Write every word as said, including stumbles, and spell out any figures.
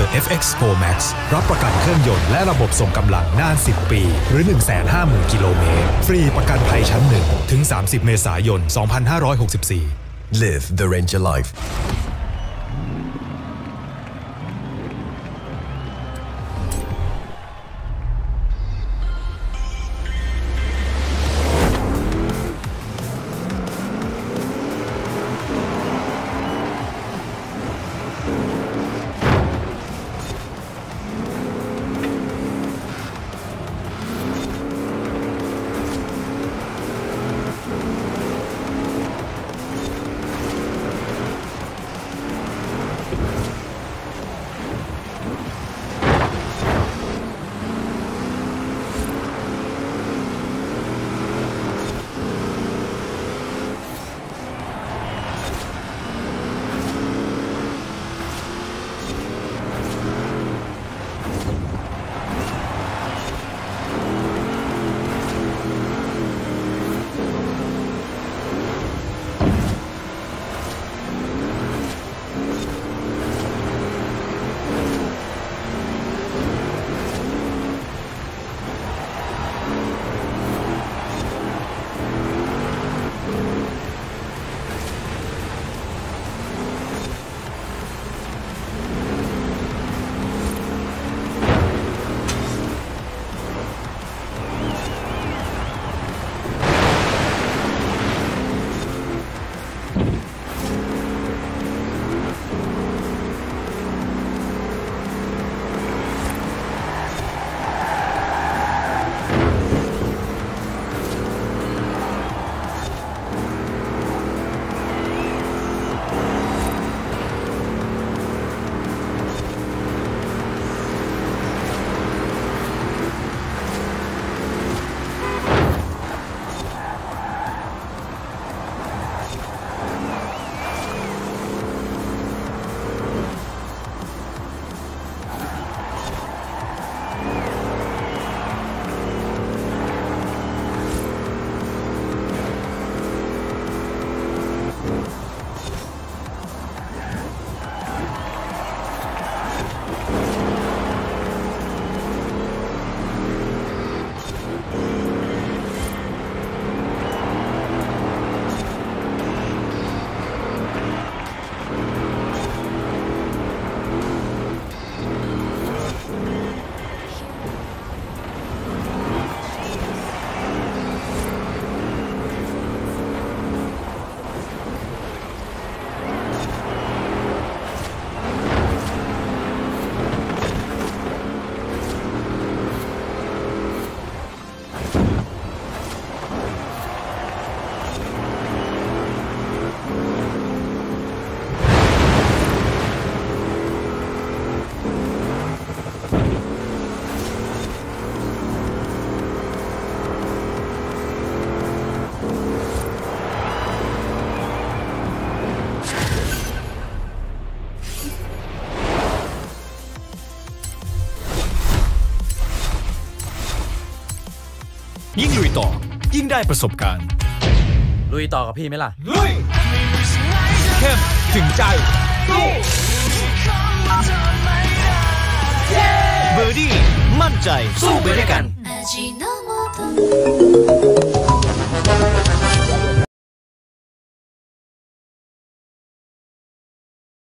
เอฟ เอ็กซ์ โฟร์ แม็กซ์ รับประกันเครื่องยนต์และระบบส่งกำลังนานสิบปีหรือ หนึ่งแสนห้าหมื่น กิโลเมตรฟรีประกันภัยชั้นหนึ่งถึงสามสิบเมษายนสองพันห้าร้อยหกสิบสี่ Live the Ranger life ยิ่งลุยต่อยิ่งได้ประสบการณ์ลุยต่อกับพี่ไหมล่ะลุยเข้มถึงใจเบอร์ดี้มั่นใจสู้ไปด้วยกัน